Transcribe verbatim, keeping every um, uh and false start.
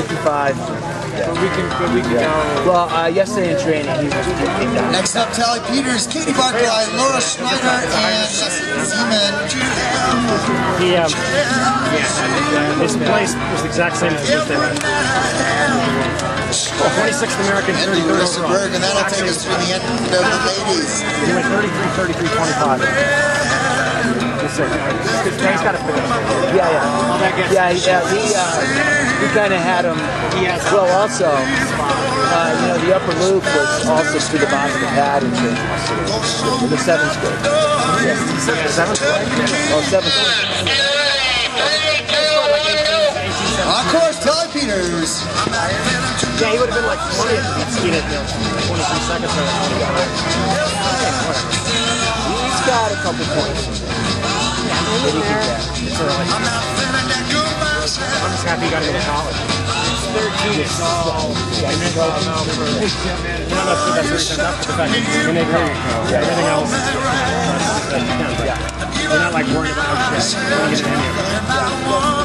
fifty-five. Yeah. But we can, but we can yeah. go. Well, uh, yesterday in training, he was kicked out. Next up, Tali Peters, Katie Barclay, Laura Schneider, and Zeman. He, um, yeah, his place was the exact same as his day. twenty-sixth American, thirty-third overall. And that'll take us through the end of the ladies. He went thirty-three, thirty-three, twenty-five. He's got a finish. Yeah, yeah. Yeah, he, uh, he, uh, he kind of had him. Well, also, uh, you know, the upper loop was also to the bottom of the pad in the seventh grade. Yeah. Seventh grade? Oh, seventh grade. Of course, Tali Peters. Yeah, he would have been like twenty if he'd skied it, you know, twenty-three seconds or twenty-five. He's got a couple points. Yeah, in there. It's early. I'm just happy he got into college. thirteen is all. Yeah, and then go out for. You know, that's the best reason up for the fact that he's going to go. Yeah, everything else is just, yeah. You're not like worried about how to get any of it.